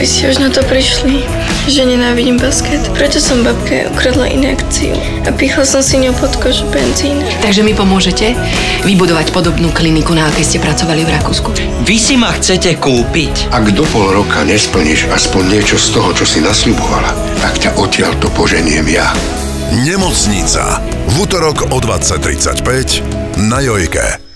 Vy si už na to prišli, že nenávidím basket. Preto som babke ukradla injekciu a pichla som si ňou pod kožu benzín. Takže mi pomôžete vybudovať podobnú kliniku, na akej ste pracovali v Rakúsku? Vy si ma chcete kúpiť? Ak do pol roka nesplníš aspoň niečo z toho, čo si nasľubovala, tak ťa odtiaľto poženiem ja. Nemocnica. V utorok o 20:35 na Jojke.